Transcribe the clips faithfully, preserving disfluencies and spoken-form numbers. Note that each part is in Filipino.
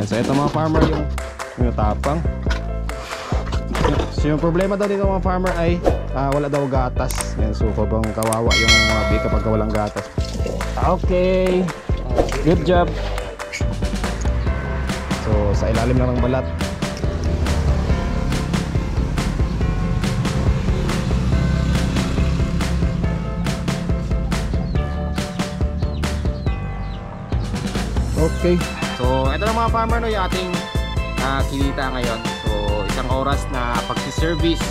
Yan, so ito mga farmer yung yung tapang. So yung problema daw dito mga farmer ay uh, wala daw gatas. Yan, so sobrang kawawa yung mga bee kapag walang gatas. Okay, good job. So sa ilalim lang ng balat. Okay, so ito na mga farmer no, yung ating uh, kinita ngayon. So isang oras na pagsiservice.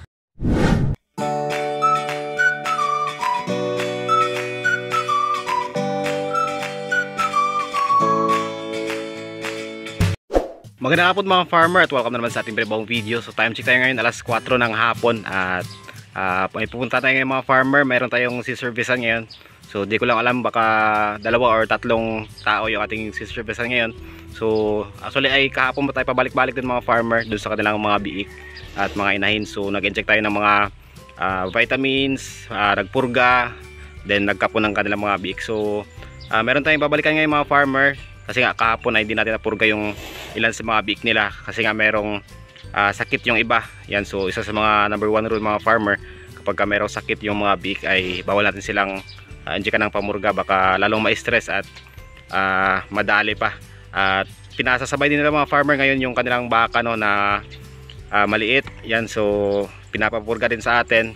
Magandang hapon mga farmer at welcome na naman sa ating panibagong video. So time check tayo ngayon alas kwatro ng hapon at uh, may pupunta tayo ngayon mga farmer. Mayroon tayong siservicean ngayon. So di ko lang alam, baka dalawa or tatlong tao yung ating siservicean ngayon. So actually ay kahapon ba tayo pabalik-balik din mga farmer dun sa kanilang mga biik at mga inahin. So nag-inject tayo ng mga uh, vitamins, uh, nagpurga, then nagkapo ng kanilang mga biik. So uh, meron tayong babalikan ngayon mga farmer. Kasi nga kahapon ay di natin napurga yung ilan sa mga biik nila. Kasi nga merong uh, sakit yung iba. Yan, so isa sa mga number one rule mga farmer, kapag ka merong sakit yung mga biik ay bawal natin silang Uh, inject ka ng pamurga, baka lalong ma-stress at uh, madali pa. At uh, pinasasabay din nila mga farmer ngayon yung kanilang baka no, na uh, maliit. Yan, so pinapapurga din sa atin.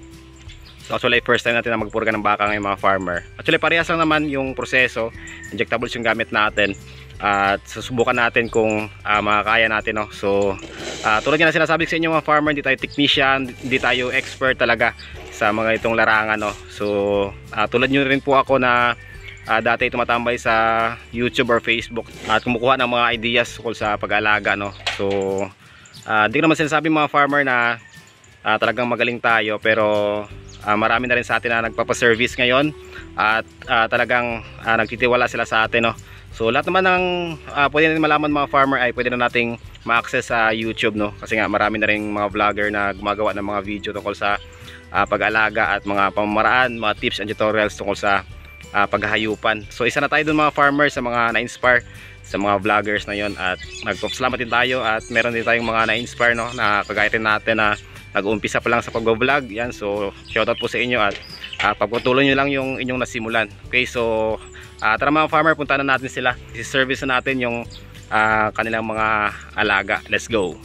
So actually first time natin na magpurga ng baka ngayon mga farmer. Actually parehas lang naman yung proseso. Injectables yung gamit natin. At uh, susubukan natin kung uh, makakaya natin no. So uh, tulad nga na sinasabi sa inyo mga farmer, hindi tayo technician, hindi tayo expert talaga sa mga itong larangan no. So uh, tulad nyo rin po ako na uh, dati tumatambay sa YouTube or Facebook at kumukuha ng mga ideas tungkol sa pag-aalaga no. So uh, di ko naman sinasabi mga farmer na uh, talagang magaling tayo, pero uh, marami na rin sa atin na nagpapaservice ngayon at uh, talagang uh, nagtitiwala sila sa atin no. So lahat naman ng uh, pwede natin malaman mga farmer ay pwede na nating ma-access sa YouTube no. Kasi nga marami na rin mga vlogger na gumagawa ng mga video tungkol sa Uh, pag-alaga at mga pamamaraan, mga tips and tutorials tungkol sa uh, paghahayupan. So isa na tayo dun mga farmer sa mga na-inspire sa mga vloggers na yon, at nagpapasalamat din tayo at meron din tayong mga na-inspire no, na kagaya rin natin na nag-uumpisa pa lang sa pag-vlog. Yan, so shoutout po sa inyo at uh, pagpatuloy nyo lang yung inyong nasimulan. Okay, so uh, tara mga farmer, punta na natin sila. I-service na natin yung uh, kanilang mga alaga. Let's go!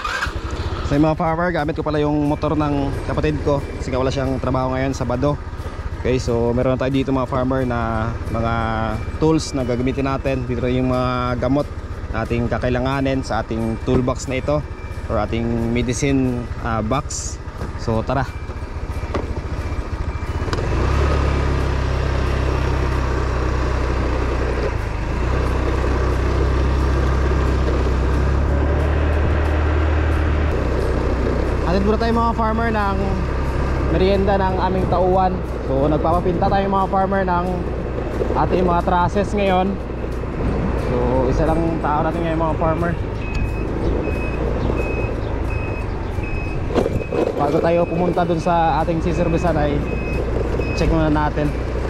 So mga farmer, gamit ko pala yung motor ng kapatid ko kasi nga wala siyang trabaho ngayon, Sabado. Okay, so meron tayo dito mga farmer na mga tools na gagamitin natin. Dito yung mga gamot na ating kakailanganin sa ating toolbox na ito or ating medicine uh, box. So tara. Atid muna tayo mga farmer ng merienda ng aming tauhan. So nagpapapinta tayo mga farmer ng ating mga trusses ngayon. So isa lang tao natin ngayon mga farmer. Bago tayo pumunta dun sa ating siservicean ay check muna natin.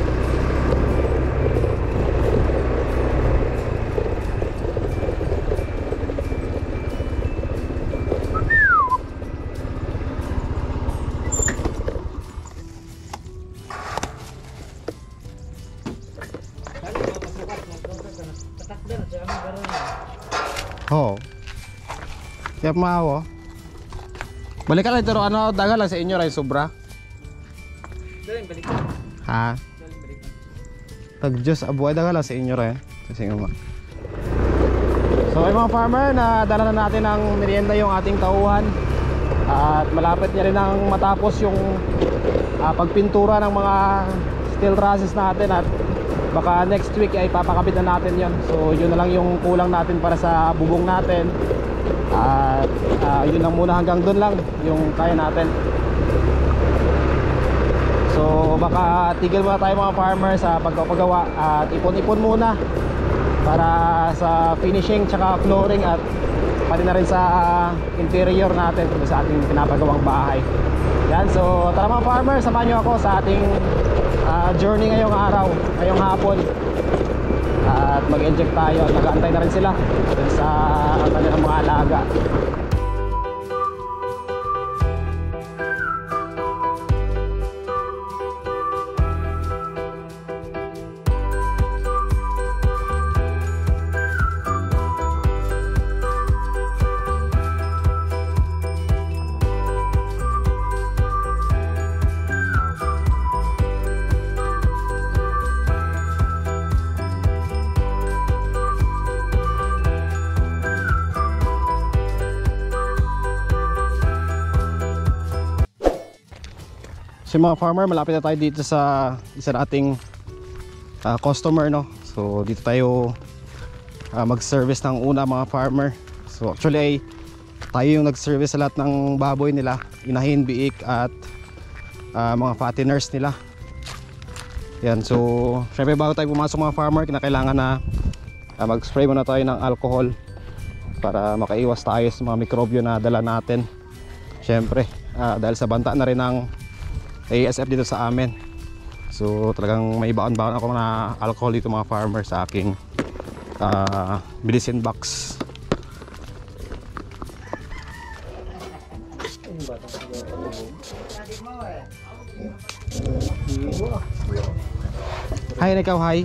Oh. Siap mau. Balik ka lang ito, ano, daga lang sa inyo rin, sobra. Daling balik. Ha? Daling balik. Tag-Diyos, abuay daga lang sa inyo rin. Kasi nga. So ay mga farmer, na dala na natin ng merienda yung ating tauhan. At malapit niya rin ang matapos yung uh, pagpintura ng mga steel trusses natin. At baka next week ay papakabit na natin yon. So yun na lang yung kulang natin para sa bubong natin. At uh, yun lang muna, hanggang doon lang yung kaya natin. So baka tigil muna tayo mga farmer sa pagpapagawa at ipon-ipon muna para sa finishing tsaka flooring at pati na rin sa uh, interior natin sa ating pinapagawang bahay. Yan, so tara mga farmer, samahan nyo ako sa ating uh, journey ngayong araw, ngayong hapon. at mag-inject tayo. Nag-aantay na rin sila dun sa kanilang mga alaga. So mga farmer, malapit na tayo dito sa isa nating uh, customer, no. So dito tayo uh, mag-service ng una mga farmer. So actually ay tayo yung nag-service sa lahat ng baboy nila, inahin, biik at uh, mga fatteners nila. Yan, so syempre bago tayo pumasok mga farmer, kinakailangan na uh, mag-spray muna tayo ng alcohol para makaiwas tayo sa mga mikrobyo na dala natin. Syempre uh, dahil sa banta na rin ng A S F dito sa amin. So talagang may baon-baon ako na alcohol dito mga farmer sa aking uh, medicine box. Hi, ikaw, hi.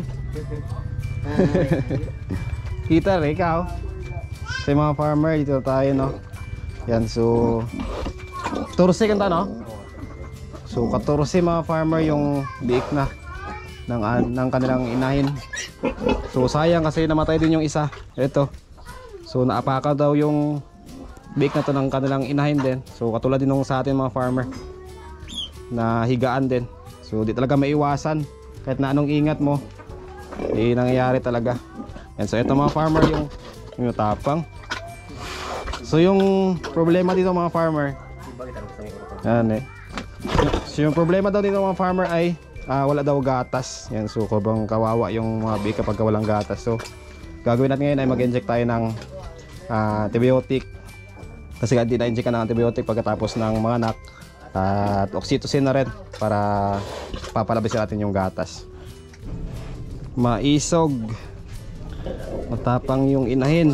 Kita rin ikaw. Sa mga farmer dito tayo, no. Yan, so tursi kanta, no. So katorse mga farmer yung biik na ng, uh, ng kanilang inahin. So sayang kasi namatay din yung isa. Ito. So naapaka daw yung biik na to ng kanilang inahin din. So katulad din nung sa atin mga farmer na higaan din. So di talaga maiwasan. Kahit na anong ingat mo, eh nangyayari talaga. And so ito mga farmer yung, yung tapang. So yung problema dito mga farmer, yan eh. So yung problema daw dito mga farmer ay uh, wala daw gatas. Yan, so sobrang kawawa yung mga biik kapag walang gatas. So gagawin natin ngayon ay mag-inject tayo ng uh, antibiotic. Kasi hindi na-inject ka ng antibiotic pagkatapos ng mga anak. At uh, oxytocin na rin para papalabas natin yung gatas. Maisog, matapang yung inahin.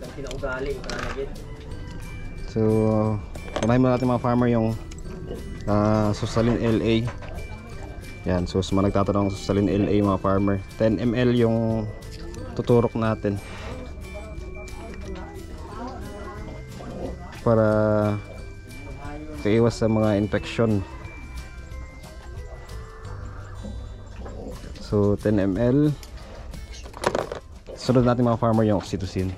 So unahin muna natin mga farmer yung Uh, Susalin L A. Yan, so sa mga nagtatanong Susalin L A mga farmer, ten milliliters yung tuturok natin para kaiwas sa mga infection. So ten milliliters. Sunod natin mga farmer yung oxytocin.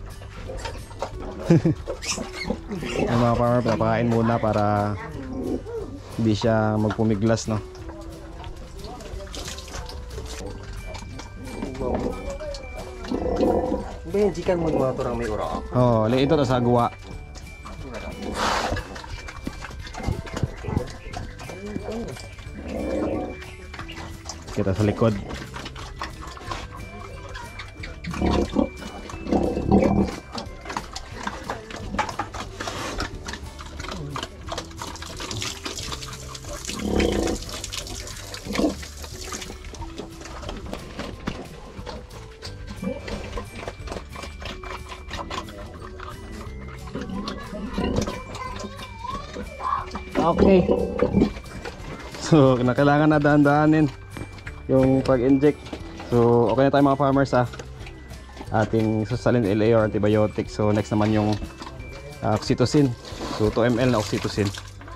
Yung mga farmer pinapakain muna para hindi siya magpumiglas, no. Benjikan mo mga turang may ura. Oh, ito na sa gawa. Kita sa likod. Okay. So, kailangan na dahan-dahanin yung pag-inject. So, okay na tayo mga farmers sa ating Susalin L A or antibiotic. So, next naman yung uh, oxytocin. So, two milliliters na oxytocin.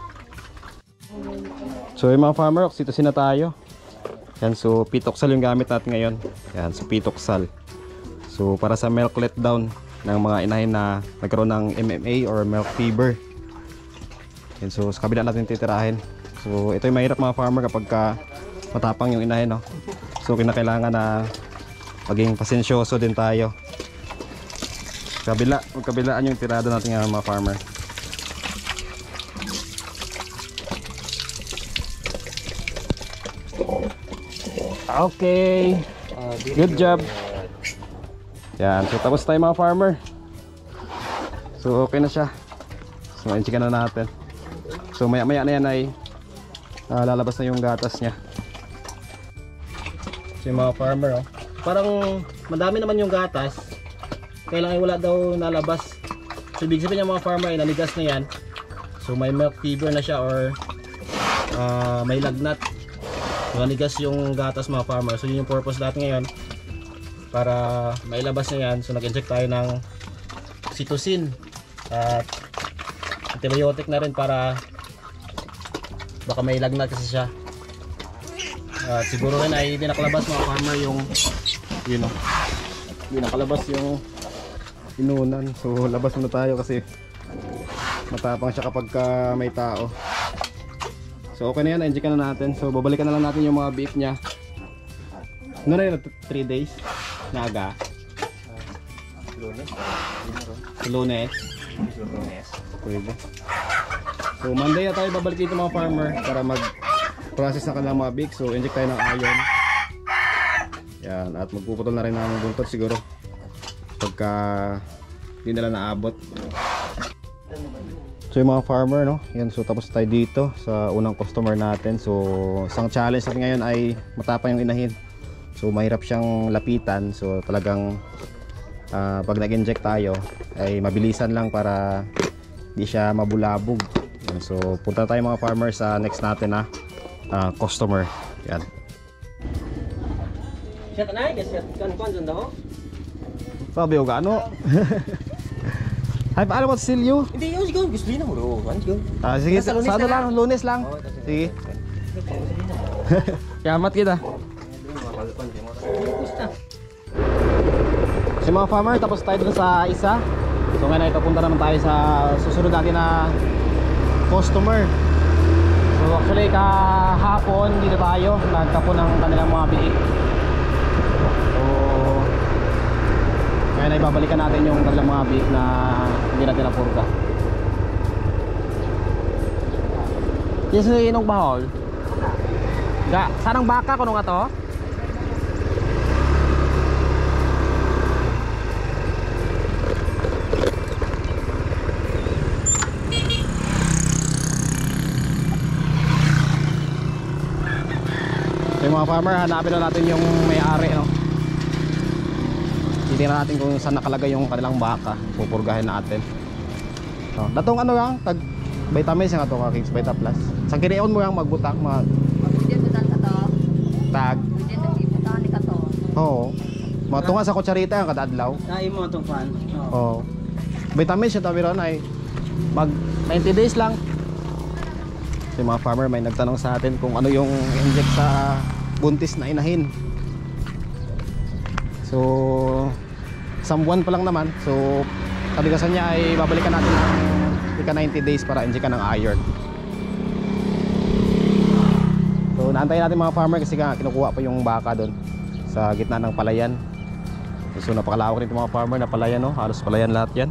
So, yung mga farmer, oxytocin na tayo. Yan, so Pitoxal yung gamit natin ngayon. Yan, so Pitoxal. So, para sa milk letdown ng mga inahin na nagkaroon ng M M A or milk fever. Yan, so sa kabila natin titirahin. So ito yung mahirap mga farmer kapag ka matapang yung inahin, no? So kinakailangan na maging pasensyoso din tayo. Kabila, magkabilaan yung tirada natin ng mga farmer. Okay, good job. Yan, so tapos tayo mga farmer. So okay na siya. So inchikan na natin. So maya maya na yan ay uh, lalabas na yung gatas niya. So yung mga farmer, oh, parang madami naman yung gatas, kailangan ay wala daw nalabas. So ibig sabihin ng mga farmer ay nanigas na yan. So may milk fever na siya or uh, may lagnat. So nanigas yung gatas mga farmer. So yun yung purpose natin ngayon. Para mailabas na yan. So nag-inject tayo ng oxytocin. At antibiotic na rin para baka may lagnat kasi siya. At siguro rin ay hindi nakalabas mga farmer yung yun o. Hindi nakalabas yung inunan. So labas muna tayo kasi matapang siya kapag ka may tao. So okay na yan, na-inject na natin. So babalikan na lang natin yung mga beef nya. Ano na yun? three days na aga? Lunes. Lunes. Lunes. Pwede. So Monday na tayo babalik dito mga farmer para mag process na kanilang mga beef. So inject tayo ng iron. Yan, at magpuputol na rin ng buntot siguro pagka hindi nila naabot. So yung mga farmer, no? Yan, so tapos tayo dito sa unang customer natin. So isang challenge natin ngayon ay matapang yung inahin. So mahirap siyang lapitan. So talagang uh, pag nag-inject tayo ay mabilisan lang para di siya mabulabog. Yan, so punta tayo mga farmer sa next natin na uh, customer. Yan. Siya tanay, kasi kan kuan dyan daw. Sabi ko ano? Ay, paano mo silyo? Hindi yun, siguro gusto niyo na mo do. Ano Ah, sige, sa Basta Lunes ano na lang, lunes lang. Oo, tapos- Sige. Kamat kita. Si mga farmer, tapos tayo dun sa isa. So ngayon ay papunta naman tayo sa susunod natin na customer. So actually kahapon dito tayo, nagtapon ng kanilang mga biik. So ngayon ay babalikan natin yung kanilang mga biik na hindi natin napurga. Yes, inong bahol. Ga, sarang baka kuno nga to? Yung mga farmer, hanapin na natin yung may-ari, no? Titingnan natin kung saan nakalagay yung kanilang baka. Pupurgahin natin. So, datong ano yang tag vitamins nga to ka Kings Vita Plus. Sa kinion mo yang magbutang mag Pwede butan ka to. tag. Pwede nag-ibutan ka to. Oo. Matunga sa kutsarita yung kada adlaw. Dai mo tong kuan. Oo. Vitamins siya tabi ron ay mag ninety days lang. Si mga farmer may nagtanong sa atin kung ano yung inject sa buntis na inahin. So isang buwan pa lang naman. So kaligasan niya ay babalikan natin ng ika ninety days para injectan ng iron. So naantayin natin mga farmer kasi nga kinukuha pa yung baka doon sa gitna ng palayan. So napakalawak rin itong mga farmer na palayan, no? Halos palayan lahat yan.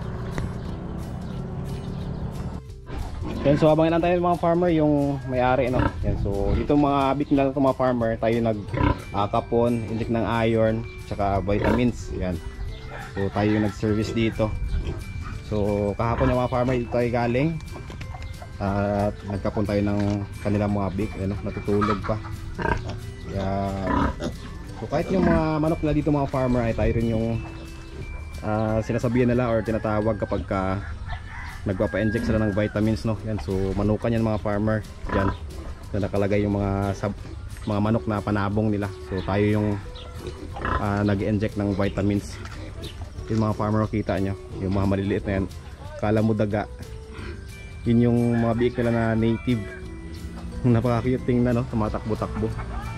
Yan, so habang inantayin ng mga farmer yung may-ari, no? Yan, so dito mga bit nila itong mga farmer, tayo nag uh, kapon, inject ng iron, tsaka vitamins. Yan. So tayo yung nag-service dito. So kahapon yung mga farmer dito tayo galing at uh, nagkapon tayo ng kanilang mga big, ano, natutulog pa. Yan. So kahit yung mga manok na dito mga farmer ay tayo rin yung uh, sinasabihan nila or tinatawag kapag ka nagpapa-inject sila ng vitamins, no? Yan, so manukan yan mga farmer. Yan. So nakalagay yung mga sab mga manok na panabong nila. So tayo yung uh, nag-inject ng vitamins. Yung mga farmer, kita nyo yung mga maliliit na yan, kala mo daga. Yun yung mga biik nila na native. Napaka-cute tingnan, no? Tumatakbo-takbo.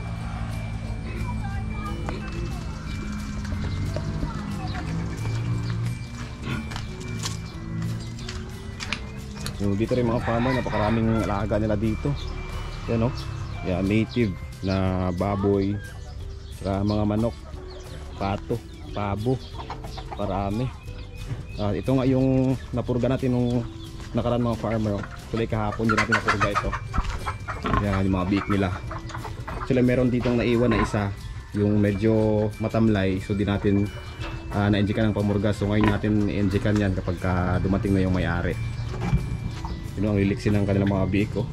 So dito rin mga farmer, napakaraming alaga nila dito. Yan, no? Yan, native na baboy, saka mga manok, pato, pabo, parami. Uh, ito nga yung napurga natin nung nakaraan mga farmer, oh. Tuloy kahapon din natin napurga ito. Yan yung mga biik nila. Sila meron ditong naiwan na isa, yung medyo matamlay, so di natin uh, na-injikan ng pamurga. So ngayon natin i-injikan yan kapag ka dumating na yung may-ari. Yun ang liliksin ng kanilang mga biik, oh.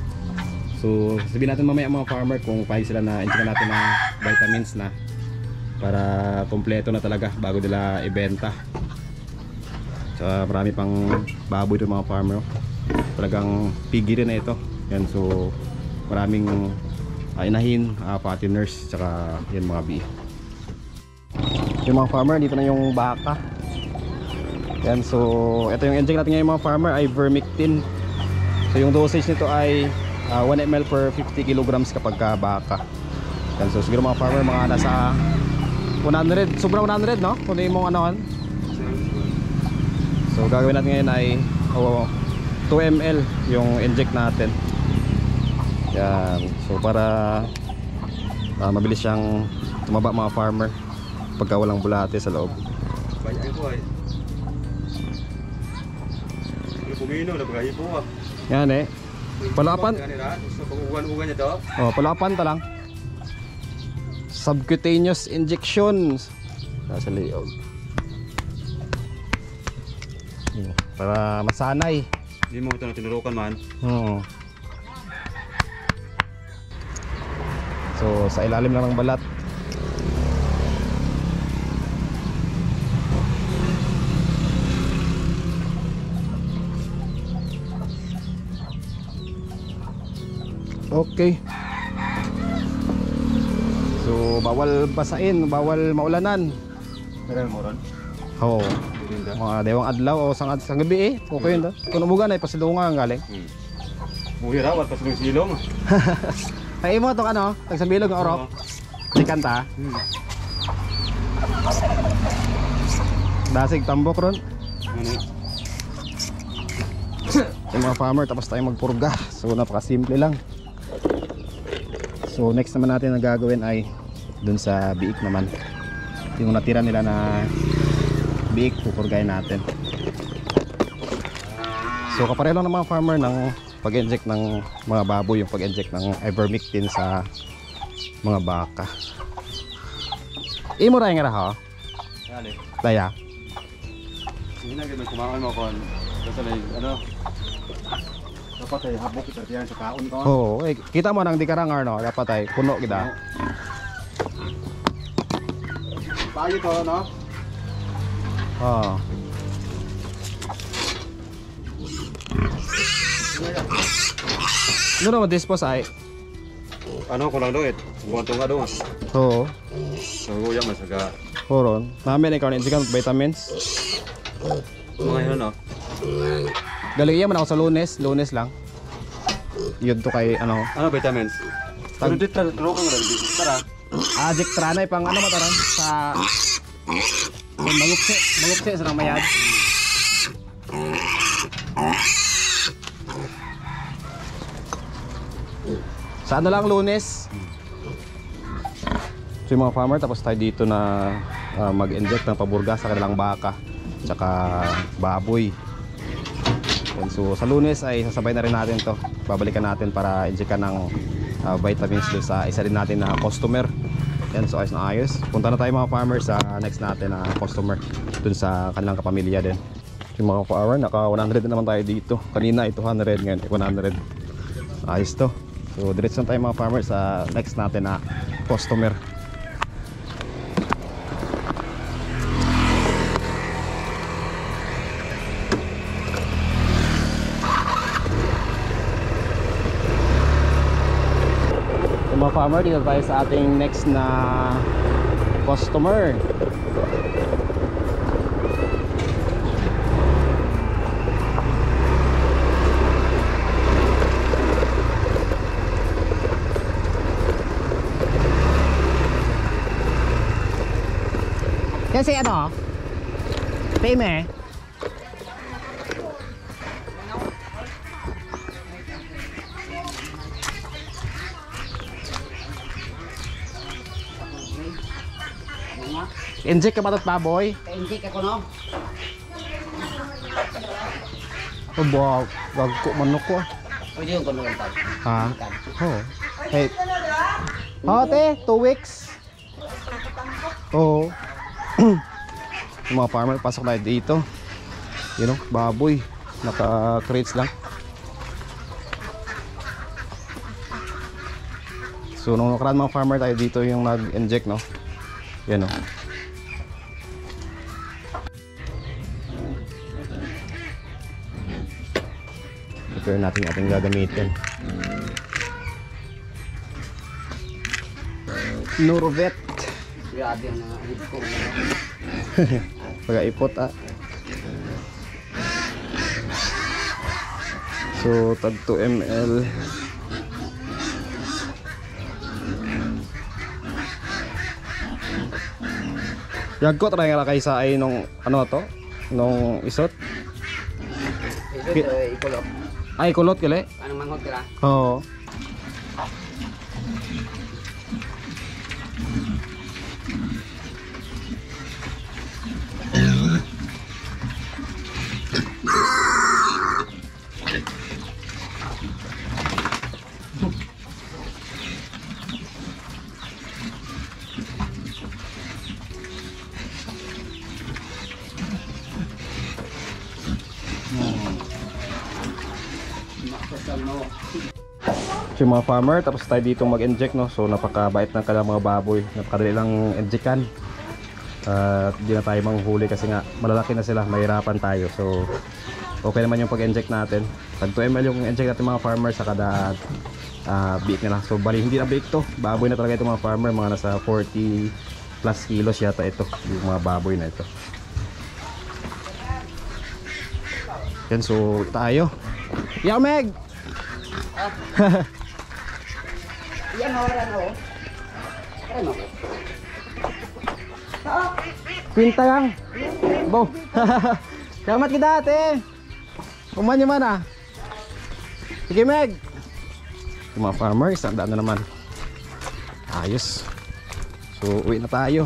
So sabihin natin mamaya mga farmer kung pahig sila na injikan natin ng vitamins na. para kompleto na talaga bago nila ibenta. So marami pang baboy ng mga farmer. Talagang piggy rin na ito. Yan, so maraming uh, inahin, uh, fatteners, tsaka yan mga bee. Yung mga farmer, dito na yung baka. Yan, so ito yung inject natin ngayon mga farmer ay vermectin. So yung dosage nito ay uh, one milliliter per fifty kilograms kapag ka baka. Yan, so siguro mga farmer mga nasa one hundred, sobrang one hundred, no? Kung yung mga anohan. So gagawin natin ngayon ay oh, two milliliter yung inject natin. Yan, so para uh, mabilis siyang tumaba mga farmer pagka walang bulate sa loob. Banyak itu ay. Ini pumino na bagay po ah. Yan eh. Palapan. Gusto pang ugan-ugan niya to. Oh, palapan ta lang. Subcutaneous injections. Nasa loob. Para masanay. Hindi mo ito na tinurukan man. Oo. So sa ilalim lang ng balat. Okay. So bawal basain, bawal maulanan. Meron mo ron. Oo. Linda. Mga dewang adlaw o sang sang gabi eh. Okay yun. Kung umugan ay pasilungan galing. Hmm. Muhi rawat pas ng silong. Ay mo tong ano, tag sa bilog ng orok. Di kanta. Hmm. Dasig tambok ron. Ano? Yung mga farmer tapos tayo magpurga. So napaka-simple lang. So next naman natin na gagawin ay dun sa biik naman. Yung natira nila na biik, pupurgayin natin. So kapareho lang ng mga farmer ng pag-inject ng mga baboy, yung pag-inject ng ivermectin sa mga baka. Imo ra nga ra ha? Dali. Daya. Hindi na gid kumaon mo kon. Basta may ano. Dapat ay habok kita diyan sa kaon ko. Oo, eh, kita mo nang di karangar no, dapat ay puno kita. Payo to no. Oo. Ano naman dispose ay? Ano ko lang doit. Buwan nga do. Oo. So guya masaga. Horon. Namin ikaw na inject vitamins. Mga yun no. Galing iya man ako sa Lunes, Lunes lang. Yun to kay ano, Ano vitamins? Tag- Pero dit lang turukan ko lang dito. Tara. Ajik Tranay pang ano mataran sa mangupse, mangupse sa nang mayad. Sa ano lang Lunes. So yung mga farmer tapos tayo dito na uh, mag-inject ng paburga sa kanilang baka tsaka baboy. And so sa Lunes ay sasabay na rin natin to. Babalikan natin para injectan ng uh, vitamins dun sa isa rin natin na customer. Yan, so ayos na ayos. Punta na tayo mga farmers sa next natin na customer dun sa kanilang kapamilya din. Yung mga farmer, naka one hundred na naman tayo dito. Kanina ay two hundred, ngayon ay one hundred. Ayos to. So diretso na tayo mga farmers sa next natin na customer. Mga farmer, dito tayo sa ating next na customer. Yan si ano? Payme. Inject ka ba ito baboy? Inject ako no. O ba, wag ko manok ko. Pwede yung kuno lang. Ha? Oh. Hey. Ate, two weeks. Oo. Yung mga farmer, pasok tayo dito. You know, baboy. Naka-crates lang. So, nung nakaraan mga farmer tayo dito yung nag-inject, no? Yan o. Prepare natin yung ating gagamitin. Norvet. Grabe ang mga hit ko. Pag-ipot ah. So tag two milliliters. Yagko try nga kay sa ay nung ano to? Nung isot? Ito ito ikulok. Ay kulot kali? Anong manghod ka? Oo. So yung mga farmer, tapos tayo dito mag-inject, no? So napakabait ng kanilang mga baboy, napakadali lang injectan. At uh, di na tayo manghuli kasi nga malalaki na sila, mahirapan tayo. So okay naman yung pag-inject natin. Pag two milliliters yung inject natin mga farmer sa kada uh, biik nila. So bali hindi na biik to, baboy na talaga itong mga farmer, mga nasa forty plus kilos yata ito, yung mga baboy na ito. Yan, so tayo. Yaw Meg! Yan mawaran ako. Ano mo? Pinta lang. Bo. Salamat kita ate. Kuman man ah. Sige Meg. Yung mga farmer, isang daan na naman. Ayos. So uwi na tayo.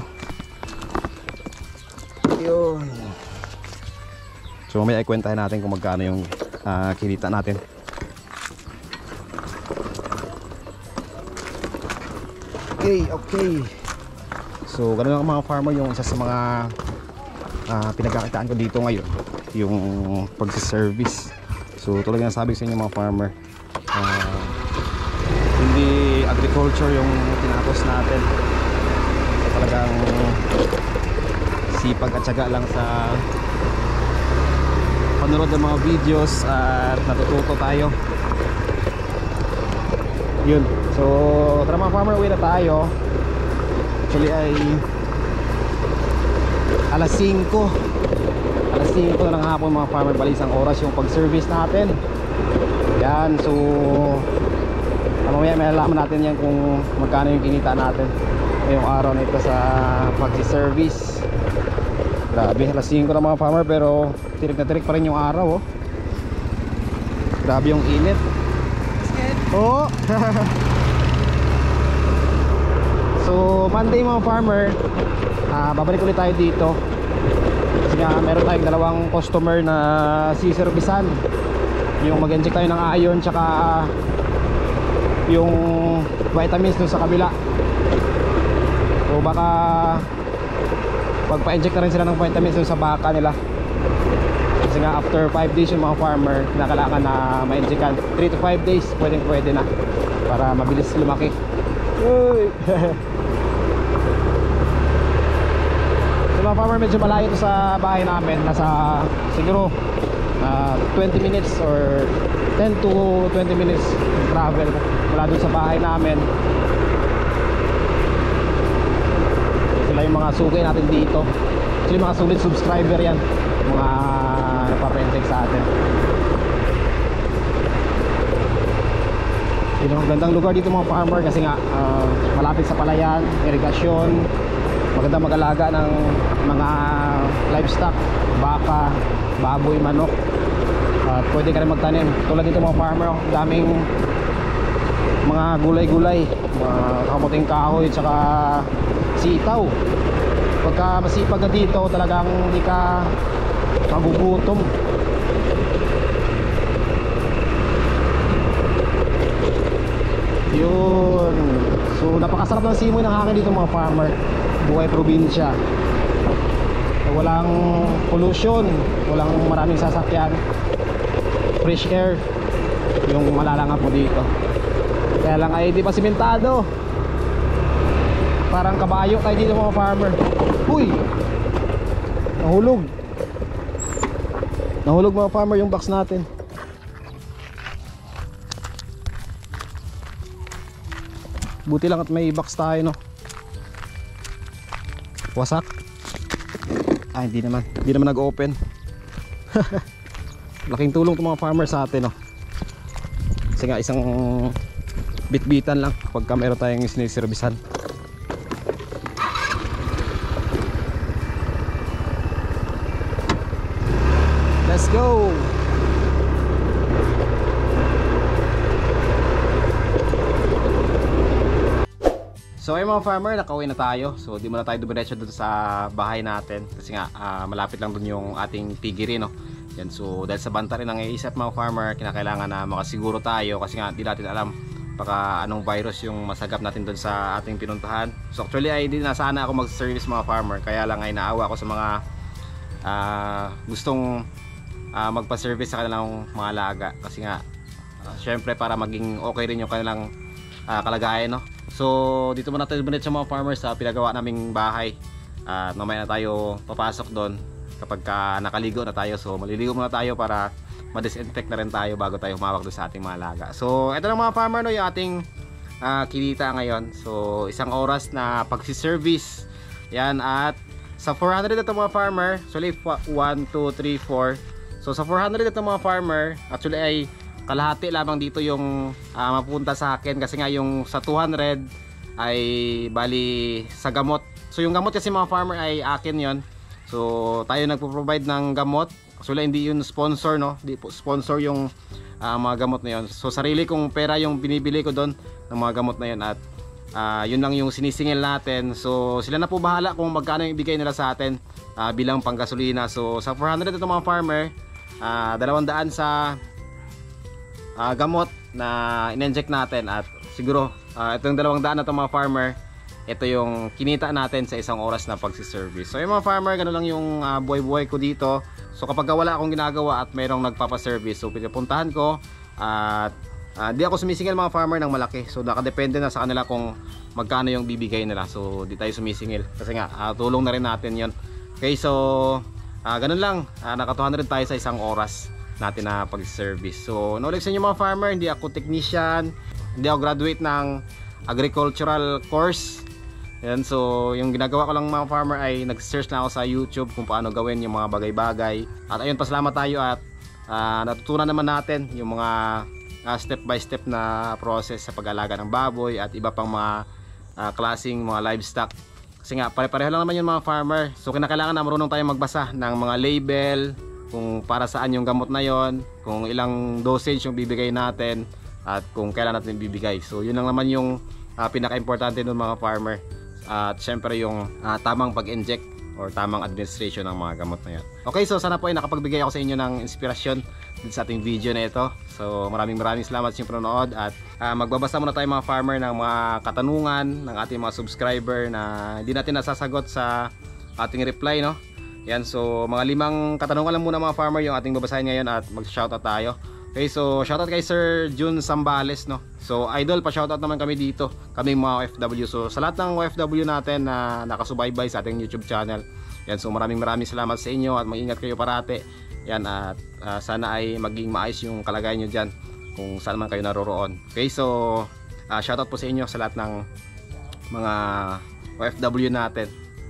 Yun. So mamaya ikwentahin natin kung magkano yung uh, kinita natin. Okay, okay. So ganun lang mga farmer, yung isa sa mga uh, pinagkakitaan ko dito ngayon, yung pagsiservice. So talagang nasabi ko sa inyo mga farmer, uh, hindi agriculture yung tinapos natin. So, talagang sipag at syaga lang sa panonood ng mga videos at natututo tayo. Yun. So tara mga farmer, uwi na tayo. Actually ay alas singko alas singko na ng hapon mga farmer, bali isang oras yung pag-service natin. Yan, so mamaya may alaman natin yan kung magkano yung kinita natin ngayong araw na ito sa pag-service. Grabe, alas singko na mga farmer, pero tirik na tirik pa rin yung araw oh. Grabe yung init. Oo. So Monday mga farmer, uh, babalik ulit tayo dito kasi nga meron tayong dalawang customer na siservisan. Yung mag-inject tayo ng iron tsaka yung vitamins dun sa kabila. So baka pagpa-inject na rin sila ng vitamins dun sa baka nila. Kasi nga after five days yung mga farmer, kinakailangan na ma-injectan. three to five days, pwedeng pwede na para mabilis lumaki. Uy! So mga farmer, medyo malayo ito sa bahay namin. Nasa siguro uh, twenty minutes or ten to twenty minutes travel mula dun sa bahay namin. Sila yung mga sugay natin dito. Sila yung mga sulit subscriber yan, mga nagpapa-inject sa atin. Yun ang gandang lugar dito mga farmer kasi nga uh, malapit sa palayan, irigasyon, maganda mag-alaga ng mga livestock, baka, baboy, manok. At pwede ka rin magtanim tulad dito mga farmer, daming mga gulay-gulay, mga kamuting kahoy tsaka sitaw. Pagka masipag ka dito, talagang hindi ka magugutom. Yun. So napakasarap ng simoy ng hangin dito mga farmer. Buhay probinsya, walang pollution, walang maraming sasakyan, fresh air yung malalangap mo dito. Kaya lang ay di pa simentado. Parang kabayo tayo dito mga farmer. Uy! Nahulog. Nahulog mga farmer yung box natin. Buti lang at may box tayo, no. Wasak. Ah, hindi naman. Hindi naman nag-open. Laking tulong itong mga farmer sa atin, no. Kasi nga isang bit-bitan lang pagka meron tayong siniservisan. Let's go! So ay mga farmer, nakauwi na tayo. So di muna tayo dumiretso dun sa bahay natin. Kasi nga uh, malapit lang dun yung ating piggery, no? Yan, so dahil sa banta rin ang iisip mga farmer, kinakailangan na makasiguro tayo. Kasi nga di natin alam baka anong virus yung masagap natin dun sa ating pinuntahan. So actually ay di na sana ako mag-service mga farmer. Kaya lang ay naawa ako sa mga uh, gustong uh, magpa-service sa kanilang mga alaga. Kasi nga uh, syempre para maging okay rin yung kanilang uh, kalagayan, no? So dito muna tayo sa mga farmers sa pinagawa naming bahay. At uh, mamaya na tayo papasok doon kapag ka nakaligo na tayo. So maliligo muna tayo para ma-disinfect na rin tayo bago tayo humawak doon sa ating mga alaga. So ito lang mga farmer, no, yung ating uh, kinita ngayon. So isang oras na pagsi-service. Yan, at sa four hundred ito mga farmer, actually one, two, three, four. So sa four hundred ito mga farmer, actually ay kalahati lamang dito yung uh, mapunta sa akin. Kasi nga yung sa two hundred ay bali sa gamot. So yung gamot kasi mga farmer ay akin yon. So tayo nagpo-provide ng gamot. Actually hindi yun sponsor, no? Di po sponsor yung uh, mga gamot na yun. So sarili kong pera yung binibili ko doon ng mga gamot na yun. At uh, yun lang yung sinisingil natin. So sila na po bahala kung magkano yung ibigay nila sa atin uh, bilang panggasolina. So sa four hundred ito mga farmer, uh, dalawang daan sa Uh, gamot na in-inject natin. At siguro uh, itong dalawang daan na itong mga farmer, ito yung kinita natin sa isang oras na pagsiservice. So yung mga farmer, gano'n lang yung uh, buhay-buhay ko dito. So kapag wala akong ginagawa at mayroong nagpapaservice, so pinupuntahan ko. At uh, di ako sumisingil mga farmer ng malaki. So nakadepende na sa kanila kung magkano yung bibigay nila. So di tayo sumisingil kasi nga uh, tulong na rin natin yon. Okay, so uh, gano'n lang, uh, naka two hundred tayo sa isang oras natin na pag-service. So knowledge sa inyo mga farmer, hindi ako technician, hindi ako graduate ng agricultural course. Yan, so yung ginagawa ko lang mga farmer ay nag-search na ako sa YouTube kung paano gawin yung mga bagay-bagay. At ayun, pasalamat tayo at uh, natutunan naman natin yung mga uh, step by step na process sa pag-alaga ng baboy at iba pang mga uh, klaseng mga livestock. Kasi nga pare-pareho lang naman yung mga farmer. So kinakailangan na marunong tayong magbasa ng mga label, kung para saan yung gamot na yon, kung ilang dosage yung bibigay natin, at kung kailan natin bibigay. So yun lang naman yung uh, pinaka-importante ng mga farmer. At uh, syempre yung uh, tamang pag-inject or tamang administration ng mga gamot na yan. Okay, so sana po ay nakapagbigay ako sa inyo ng inspirasyon dito sa ating video na ito. So maraming maraming salamat sa inyong panonood. At uh, magbabasa muna tayo mga farmer ng mga katanungan ng ating mga subscriber na hindi natin nasasagot sa ating reply, no? Yan, so mga limang katanungan lang muna mga farmer yung ating babasahin ngayon at mag-shoutout tayo. Okay, so shoutout kay Sir Jun Sambales, no. So idol, pa-shoutout naman kami dito, kaming mga O F W. So sa lahat ng O F W natin na nakasubaybay sa ating YouTube channel. Yan, so maraming maraming salamat sa inyo at mag-ingat kayo parate. Yan, at uh, sana ay maging maayos yung kalagayan nyo dyan kung saan man kayo naroroon. Okay, so uh, shoutout po sa inyo sa lahat ng mga O F W natin.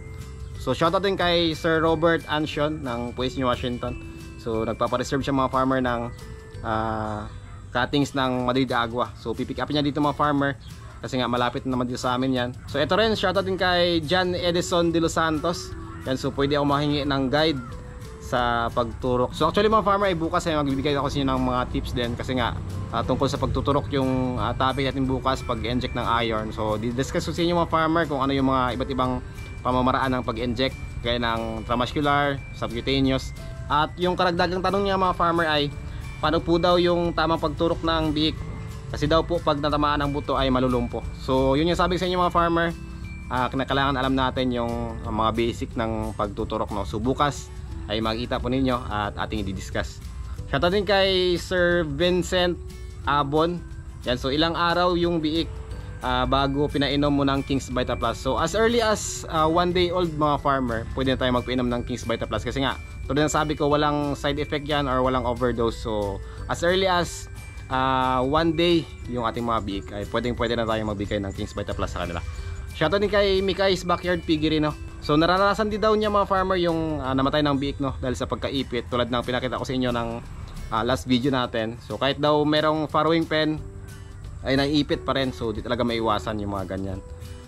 So shoutout din kay Sir Robert Ansion ng Puerto New Washington. So nagpapa-reserve siya mga farmer ng uh, cuttings ng Madrid Agua. So pipick up niya dito mga farmer kasi nga malapit naman dito sa amin yan. So ito rin, shoutout din kay John Edison de los Santos. Yan, so pwede ako mahingi ng guide sa pagturok. So actually mga farmer ay bukas ay magbibigay ako sa inyo ng mga tips din kasi nga uh, tungkol sa pagtuturok yung uh, topic natin bukas, pag-inject ng iron. So di-discuss ko sa inyo mga farmer kung ano yung mga iba't ibang pamamaraan ng pag-inject gaya ng intramuscular, subcutaneous. At yung karagdagang tanong niya mga farmer ay paano po daw yung tamang pagturok ng biik? Kasi daw po pag natamaan ng buto ay malulumpo. So yun yung sabi sa inyo mga farmer. Uh, kinakailangan alam natin yung uh, mga basic ng pagtuturok, no? So bukas ay makikita po ninyo at ating i-discuss. Shoutout din kay Sir Vincent Abon. Yan, so ilang araw yung biik? uh, bago pinainom mo ng King's Vita Plus. So as early as uh, one day old mga farmer, pwede na tayo magpainom ng King's Vita Plus kasi nga tulad ng sabi ko, walang side effect yan or walang overdose. So as early as uh, one day yung ating mga biik ay pwedeng pwede na tayo magbigay ng King's Vita Plus sa kanila. Shoutout din kay Mikay's Backyard Piggery, no? So naranasan din daw niya mga farmer yung uh, namatay ng biik, no? Dahil sa pagkaipit tulad ng pinakita ko sa inyo ng uh, last video natin. So kahit daw merong farrowing pen ay naiipit pa rin, so di talaga maiwasan yung mga ganyan.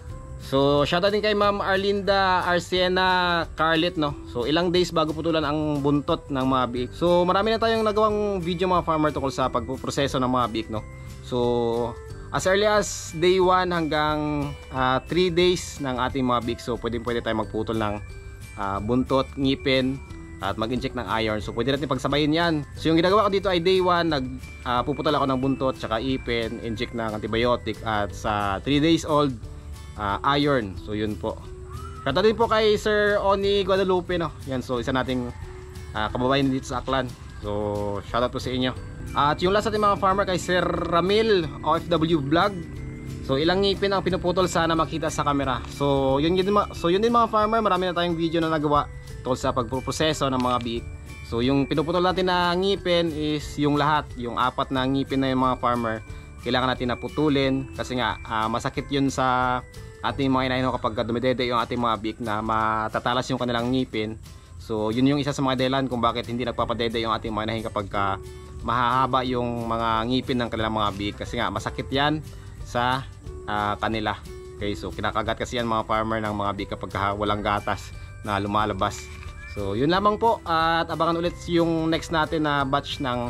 So shoutout din kay Ma'am Arlinda Arsiena Carlet, no? So ilang days bago putulan ang buntot ng mga biik. So marami na tayong nagawang video mga farmer tungkol sa pagpoproseso ng mga biik, no? So as early as day one hanggang three uh, days ng ating mga biik, so pwede pwede tayo magputol ng uh, buntot, ngipin at mag-inject ng iron. So pwede natin pagsabayin yan. So yung ginagawa ko dito ay day one, nagpuputol uh, ako ng buntot, tsaka ipin, inject ng antibiotic, at sa three days old, uh, iron. So yun po. Kata din po kay Sir Oni Guadalupe, no? Yan, so isa nating uh, kababayan dito sa Aklan. So shoutout po sa inyo. At yung last natin mga farmer kay Sir Ramil O F W Vlog. So ilang ngipin ang pinuputol, sana makita sa camera. So yun, yun, so yun din mga farmer, marami na tayong video na nagawa tungkol sa pagproproseso ng mga biik. So yung pinuputol natin na ngipin is yung lahat, yung apat na ngipin na yung mga farmer, kailangan natin na putulin kasi nga uh, masakit yun sa ating mga inahin kapag dumidede yung ating mga biik na matatalas yung kanilang ngipin. So yun yung isa sa mga dahilan kung bakit hindi nagpapadede yung ating mga inahin kapag uh, mahahaba yung mga ngipin ng kanilang mga biik, kasi nga masakit yan sa uh, kanila. Okay, so kinakagat kasi yan mga farmer ng mga biik kapag uh, walang gatas na lumalabas. So yun lamang po, at abangan ulit yung next natin na batch ng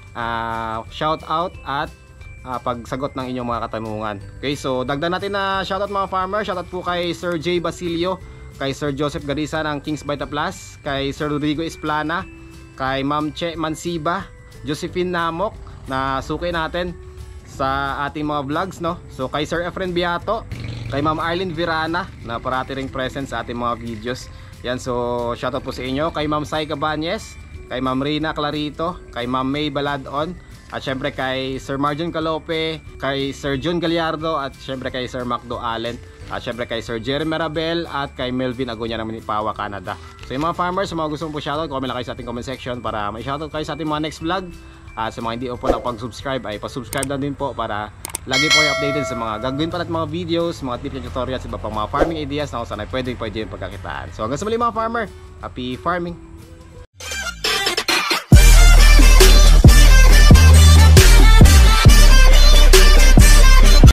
uh, shout out at uh, pagsagot ng inyong mga katanungan. Okay, so dagdag natin na shout out mga farmer. Shout out po kay Sir J Basilio, kay Sir Joseph Garisa ng King's Vita Plus, kay Sir Rodrigo Esplana, kay Ma'am Che Mansiba, Josephine Namok na suki natin sa ating mga vlogs, no? So kay Sir Efren Biato, kay Ma'am Arlene Virana na parati ring present sa ating mga videos. Yan, so shoutout po sa inyo. Kay Ma'am Sai Cabañez, kay Ma'am Rina Clarito, kay Ma'am May Baladon, at syempre kay Sir Marjon Calope, kay Sir John Gallardo, at syempre kay Sir Macdo Allen, at syempre kay Sir Jeremy Marabel, at kay Melvin Agonia ng Manipawa, Canada. So yung mga farmers, sa mga gusto mong po shoutout, comment lang kayo sa ating comment section para may shoutout kayo sa ating mga next vlog. At sa mga hindi po nakapag-subscribe ay pa-subscribe na din po para lagi po kayo updated sa mga gagawin pa natin mga videos, mga tips and tutorials, iba pang mga farming ideas na kung saan ay pwedeng pwede yung pagkakitaan. So hanggang sa muli mga farmer, happy farming!